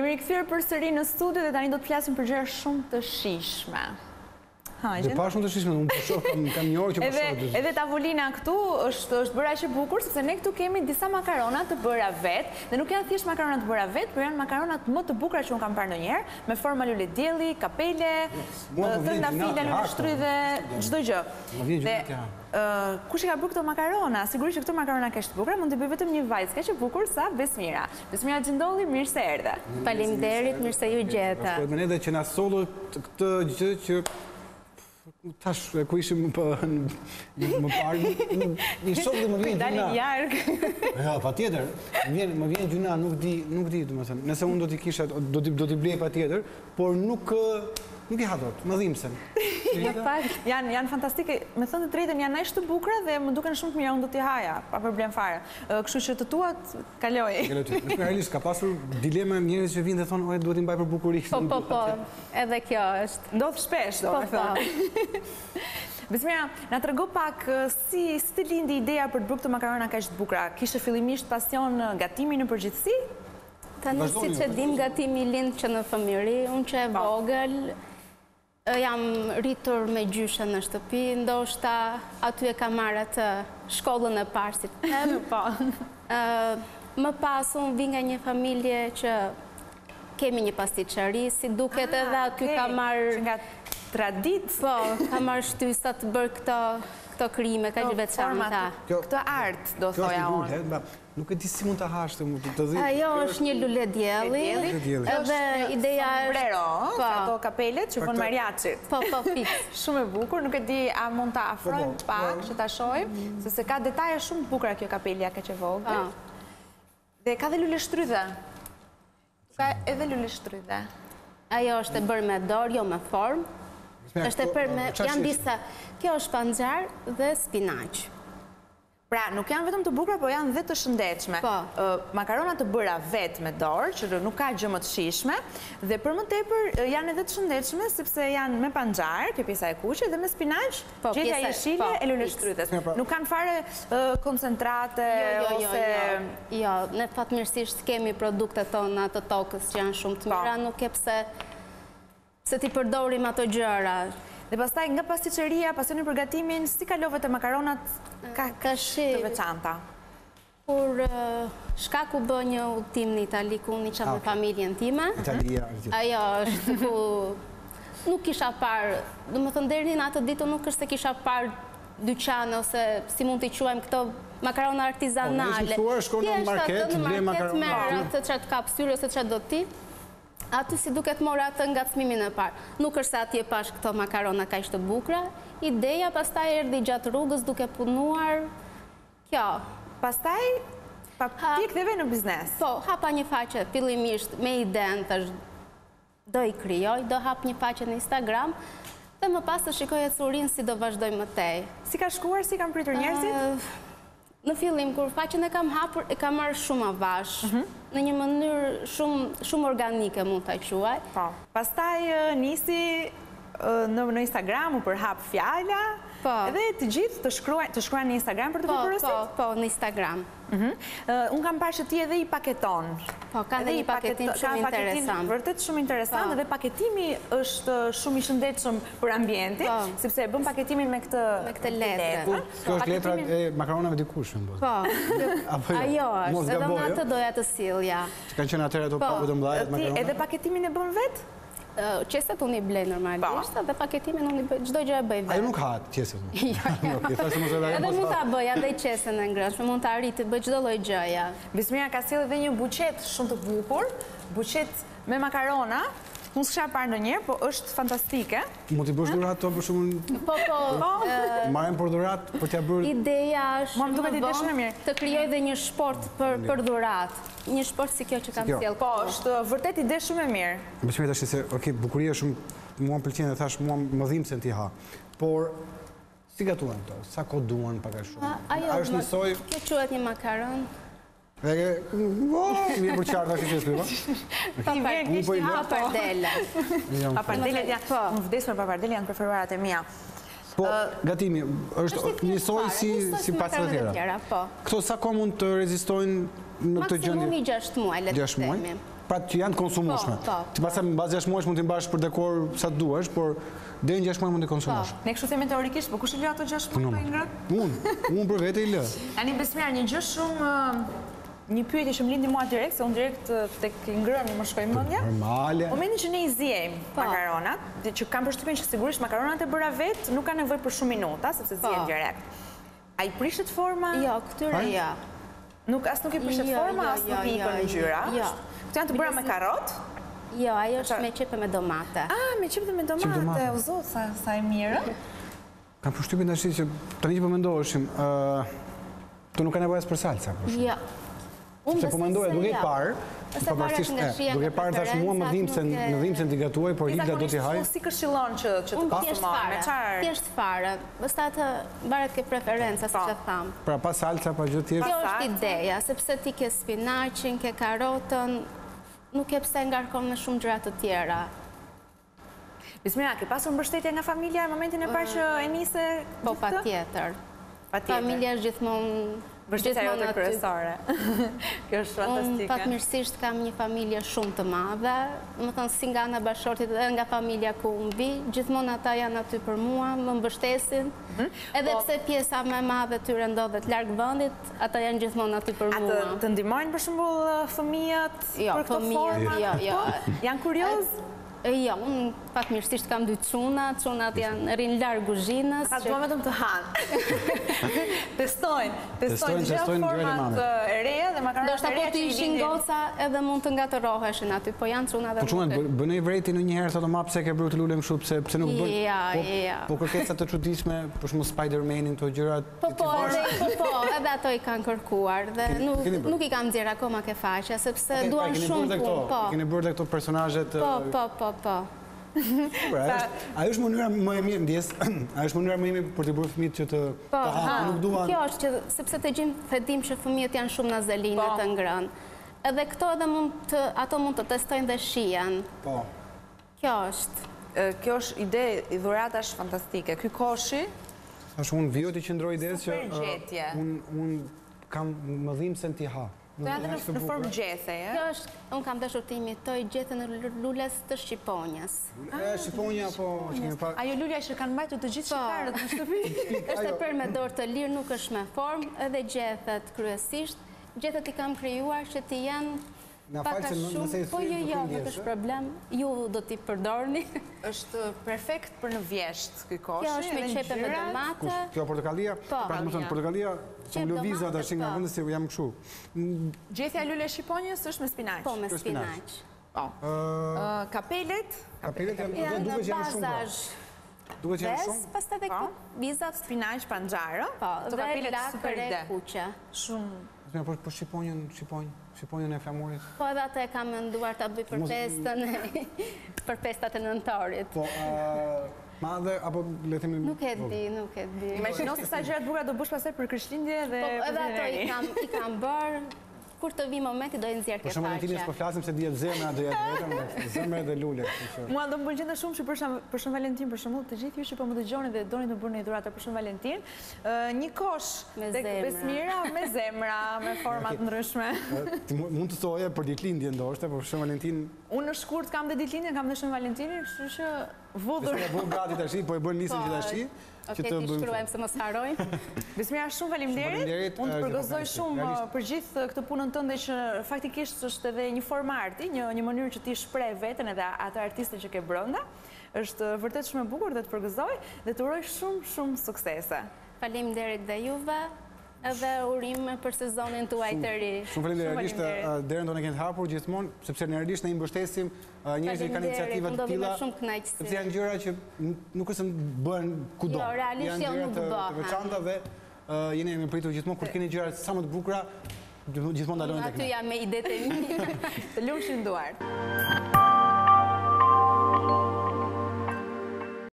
Jemi rikthyer përsëri në studio dhe tani do të flasim për gjëra shumë të shijshme. Dhe pa shumë të shishme, unë përshoh, kam një orë që përshoh. Edhe tavolina këtu është bëra që bukur, sepse ne këtu kemi disa makarona të bëra vetë, dhe nuk janë thjesht makarona të bëra vetë, por janë makarona më të bukura që unë kam parë ndonjëherë, me forma lule dielli, kapele, trëndafila, lule shtrydhe, çdo gjë. Kush i ka bërë këto makarona? Sigurisht që këto makarona kaq të bukura mund të bëj vetëm një vajzë kaq e bukur sa Besmira. Besmira Xhindolli, mirë se erdhe. Faleminderit, mirë se ju gjeta. Shkojmë ne edhe që na sollu këtë gjë që tash ku ishim më parë, një shok dhe më vjen gjuna. Dalin jarg. Ja, patjetër. Më vjen gjuna, nuk di, domethënë. Nëse unë do t'i kisha, do t'i blej patjetër, por nuk i ha dot, më dhimbsen. Janë fantastike, me thënë të drejtën janë aq të bukura dhe më duken shumë të mira, unë do t'i haja, pa problem fare. Kështu që të tuat kaloj. Në realisht ka pasur dilema njerëz që vinë dhe thonë, "Oj, duhet i mbaj për bukurisë." Po, edhe kjo është. Ndodh shpesh, domethënë. Besmira, na trego pak si të lindi ideja për të bërë këto makarona kaq të bukura? Kishte fillimisht pasion gatimi në përgjithësi? Tani siç e dim, gatimi lind që në fëmijëri, unë që e vogël jam rritur me gjyshe në shtëpi, ndoshta aty e kam marrë atë shkollën e parë si të them. Po. Më pas unë vi nga një familje që kemi një pasticçari, si duket edhe aty ka marrë nga tradit. Po, ka marrë shtysa të bërë këto krime, ka që veçanta. Këtë art, do thoja unë. Nuk e di si mund të hashtë, të zi. Ajo është një lule dielli. Edhe ideja është... Sombrero, ato kapelet që vën mariachit. Po, fix. Shumë e bukur, nuk e di a mund të afrojmë pak, që ta shohim, sepse ka detaje shumë të bukura kjo kapelja ka që vogël. Dhe ka dhe lule shtrydhe. Ka edhe lule shtrydhe. Ajo është e bërë me dorë, jo me formë. Është e bërë me... Janë disa... Kjo është panxar dhe spinaq. Pra, nuk janë vetëm të bukura, por janë dhe të shëndetshme. Makarona të bëra vetë me dorë, që nuk ka gjë më të shijshme, dhe për më tepër janë edhe të shëndetshme, sepse janë me panxar, kjo pjesa e kuqe, dhe me spinaq, gjetja jeshile e lule shtrydhes. Nuk kanë fare koncentrate ose... Jo, ne fatmirësisht kemi produktet tona të tokës që janë shumë të mira, nuk e pse ti përdorim ato gjëra. Dhe pastaj nga pasticçeria, pasioni për gatimin, si kalove të makaronat ka të veçanta? Kur shkaku bë një udhtim në Itali, ku unë isha me familjen time. Ajo është ku nuk kisha parë, do më thënë deri në atë ditë nuk është se kisha parë dyqane ose si mund t'i quajmë këto makarona artizanale. Shkonë në market, ble makarona. Merë atë çat kapsyre ose çat do ti. Aty si duket mora atë ngacmimin e parë. Nuk është se atje pash këto makarona kaq të bukura. Ideja pastaj erdhi gjatë rrugës duke punuar kjo. Pastaj ti ktheve në biznes. Po, hapa një faqe fillimisht me idenë tash do i krijoj, do hap një faqe në Instagram dhe më pas të shikoj ecurinë si do vazhdoj më tej. Si ka shkuar, si kanë pritur njerëzit? Në fillim, kur faqen e kam hapur, e kam marrë shumë avash, në një mënyrë shumë organike, mund të quaj. Pastaj nisi në Instagram, u përhap fjala, edhe të gjithë të shkruajnë në Instagram për të përporosit? Po, në Instagram. Unë kam parë që ti edhe i paketon. Po, ka dhe një paketim shumë interesant. Vërtet shumë interesant, edhe paketimi është shumë i shëndetshëm për ambientin, sepse bën paketimin me këtë letrë. Kjo është letra e makaronave dikush. Po, ajo është, edhe në atë doja të sillja. Që kanë qenë atëherë ato pakut të mëdha makarona? Edhe paketimin e bën vetë? Qeset unë i blej normalisht, dhe paketimin unë i bëj, gjdo gjë e bëj vetë. Ajo nuk ha qeset? Edhe mund të bëj, edhe i qesen në ngrënshme, mund të arriti, bëj gjdo loj gjëja. Besmira ka sjellë edhe një buqet shumë të bukur, buqet me makarona, unë s'kisha parë ndonjëherë, po është fantastike. Mund t'i bësh dhurat to për shembull? Po. Marrim për dhurat për t'ia bërë. Ideja është të krijoj dhe një sport për dhurat. Një sport si kjo që kam sjellë. Po, është vërtet ide shumë e mirë. Më thënë tash se, okay, bukuria shumë mua m'pëlqen dhe thash mua më dhimbsen ti ha. Por si gatuan to? Sa kohë duan pak a shumë? A është një soj? Kjo quhet një makaron. Dhe vjen për qartë ashtu që s'ka. Papardela. Papardelet janë, më vdes me papardelet, janë preferuarat e mia. Po, gatimi, është një soj si pastat tjera. Këto sa kohë mund të rezistojnë në këtë gjendje? Maksimumi 6 muaj, le të themi. pra që janë të konsumueshme. Ti pastaj mbas 6 muajsh mund t'i mbash për dekor sa të duash, por deri në 6 muaj mund t'i konsumosh. Ne kështu themi teorikisht, po kush i lë ato 6 muaj pa i ngrënë? Unë për vete i lë. Tani Besmir, një gjë shumë një pyetje që më lindi mua direkt, se unë direkt tek ngrënë më shkoi mendja. Normale. Momentin që ne i ziejmë makaronat, që kam përshtypjen që sigurisht makaronat e bëra vet nuk kanë nevojë për shumë minuta, sepse zihen direkt. A i prishet forma? Jo, këtyre ja. As nuk i prishet forma, as nuk i ikën ngjyra. Këto janë të bëra me karrot? Jo, ajo është me qepe me domate. Me qepe me domate, o zot, sa e mirë. Kam përshtypjen tash që tani që po mendoheshim, to nuk ka nevojë për salsa. Jo. Se po mendoja duke parë, duke parë thash mua më dhimbsen t'i gatuaj, por Hilda do t'i haj. Si këshillon që të konsumoj me çfarë? Thjesht fare. Pastaj atë varet ke preferenca, siç e tham. Pra pa salca, pa gjë tjetër. Kjo është ideja, sepse ti ke spinaqin, ke karotën, nuk e pse ngarkon me shumë gjëra të tjera. Bismira, ke pasur mbështetje nga familja në momentin e parë që e nise? Po, patjetër. Familja është gjithmonë mbështetja jote kryesore. Kjo është fantastike. Unë fatmirësisht kam një familje shumë të madhe, domethënë si nga ana bashortit dhe nga familja ku unë vi, gjithmonë ata janë aty për mua, më mbështesin. Edhe pse pjesa më e madhe tyre ndodhet larg vendit, ata janë gjithmonë aty për mua. Ata të ndihmojnë për shembull fëmijët për këtë formë? Jo. Janë kurioz? Jo, unë fatmirësisht kam 2 çuna, çunat janë rrin larg kuzhinës. Ata duan vetëm të hanë. Testojnë gjë format e reja dhe makaronat e reja. Po ti ishin goca edhe mund të ngatëroheshin aty, po janë çuna dhe. Po çunat bënej vreti ndonjëherë thotë ma pse ke bërë të lulem kështu, pse nuk bën. Po kërkesa të çuditshme, për shembull Spider-Manin këto gjërat. Po, edhe ato i kanë kërkuar dhe nuk i kanë nxjerr akoma ke faqja sepse duan shumë punë. Keni bërë këto personazhet. Po. Ajo është mënyra më e mirë ndjes, ajo është mënyra më e mirë për të bërë fëmijët që të hanë, nuk duan. Kjo është që sepse të gjithë dim që fëmijët janë shumë nazeline të ngrënë. Edhe këto edhe ato mund të testojnë dhe shihen. Po. Kjo është. Kjo është ide i dhuratash fantastike. Ky koshi është unë vjo t'i qëndroj idesë që gjetje. unë kam më dhimbsen t'i ha. To janë në formë gjethe, e? Kjo është, unë kam dashur të imitoj gjethen e lules të Shqiponjës. Shqiponja, po... Ajo lulja që kanë mbajtur të gjithë shqiparët në shtëpi? Është për me dorë të lirë, nuk është me formë, edhe gjethet kryesisht. Gjethet i kam krijuar që ti janë paka shumë, po jo, nuk është problem, ju do t'i përdorni. Është perfekt për në vjesht, këj koshi. Kjo është me qepe me domate. Kjo portokallia? Pra të më thënë, portokallia, që më lëviza dhe nga vëndës se jam këshu. Gjethja lule shqiponjës është me spinaq? Po, me spinaq. Kapelet? Kapelet duke që janë shumë. Duke që janë shumë? Pas të dhe këtë vizat. Spinaq, panxarë. Po, dhe lakër e kuqe. Shumë. Po Shqiponjën e flamurit? Po edhe atë e kam menduar të bëj për festat e nëntorit. Po, madhe, apo le themi... Nuk e di. Imagjino se sa gjëra të bukura do bësh pastaj për Krishtlindje dhe... Po, edhe ato i kam bërë, kur të vi momenti do i nxjerr ke faqe. Për shumë Valentinës po flasim se dihet zemra, do jetë vetëm, zemra dhe lule. Mua do më pëlqente shumë që për shumë Valentin, për shembull, të gjithë ju që po më dëgjoni dhe doni të bëni dhuratë për shumë Valentin, një kosh tek Besmira me zemra, me forma të ndryshme. Mund të thoje për ditëlindje ndoshta, por për shumë Valentin. Unë në shkurt kam dhe ditëlindjen, kam dhe shumë Valentinin, kështu që vudhur. Besmira bën gati tash, po e bën listën gjithashtu. Okej, ti shkruajmë se mos harrojmë. Besmira, shumë faleminderit. Unë të përgëzoj shumë për gjithë këtë punën tënde që faktikisht është edhe një formë arti, një mënyrë që ti shpreh veten edhe atë artiste që ke brenda. Është vërtet shumë e bukur dhe të përgëzoj dhe të uroj shumë suksese. Faleminderit dhe juve. Edhe urime për sezonin tuaj të ri. Shumë faleminderit, derën tonë e keni të hapur gjithmonë, sepse realisht ne i mbështesim njerëzit që kanë iniciativa të tilla. Sepse janë gjëra që nuk është se bëhen kudo. Jo, realisht janë nuk bëhen. Të veçanta dhe jeni me pritur gjithmonë kur keni gjëra sa më të bukura, gjithmonë ndalojnë tek ne. Aty jam me idetë e mia. Të lumshin duart.